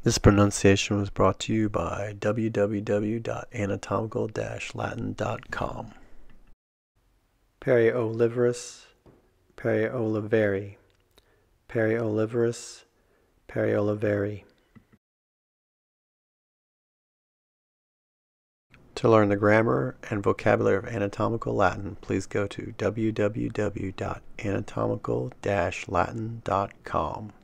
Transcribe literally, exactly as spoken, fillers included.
This pronunciation was brought to you by w w w dot anatomical dash latin dot com. Periolivaris, periolivari, periolivaris, periolivari. To learn the grammar and vocabulary of anatomical Latin, please go to w w w dot anatomical dash latin dot com.